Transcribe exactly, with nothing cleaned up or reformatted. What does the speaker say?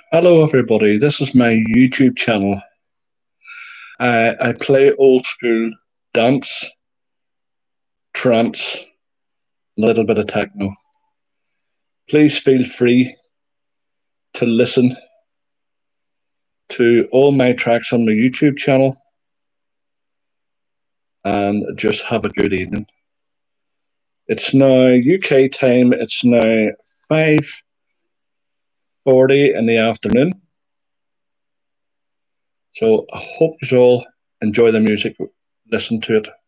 Hello, everybody. This is my YouTube channel. I, I play old school dance, trance, a little bit of techno. Please feel free to listen to all my tracks on my YouTube channel and just have a good evening. It's now U K time. It's now five forty in the afternoon. So I hope you all enjoy the music, listen to it.